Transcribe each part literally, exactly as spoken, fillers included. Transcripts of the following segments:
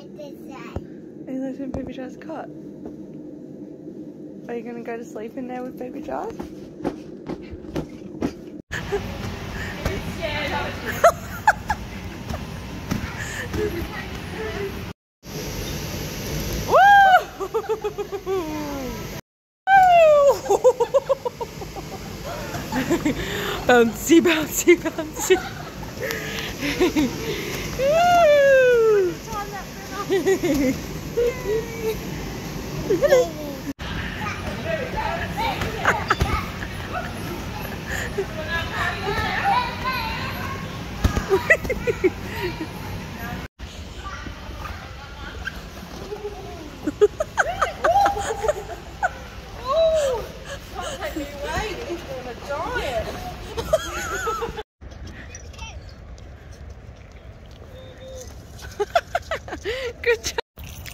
He lives in Baby Jar's cot. Are you going to go to sleep in there with Baby Jar? Bouncy, bouncy, bouncy. Good job.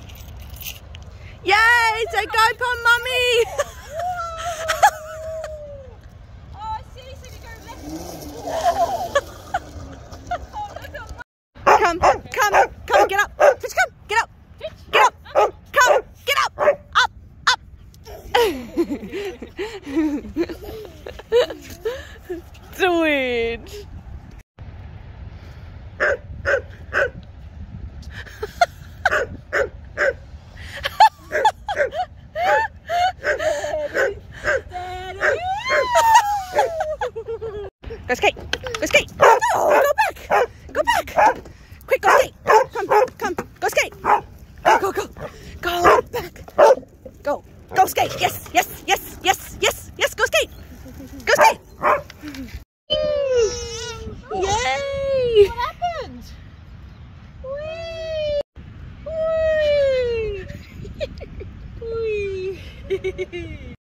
Yay! So go, Pom Mommy! Oh, seriously, you go left. Come, come, come, get up. Fitch, come, get up. Get up. Come, get up. Up, up. Do it. Go skate! Go skate! No! Go back! Go back! Quick, go skate! Come, come, go skate! Go, go, go! Go back! Go! Go skate! Yes, yes, yes, yes, yes, yes! Go skate! Go skate! Yay! What happened? Whee! Whee! Whee!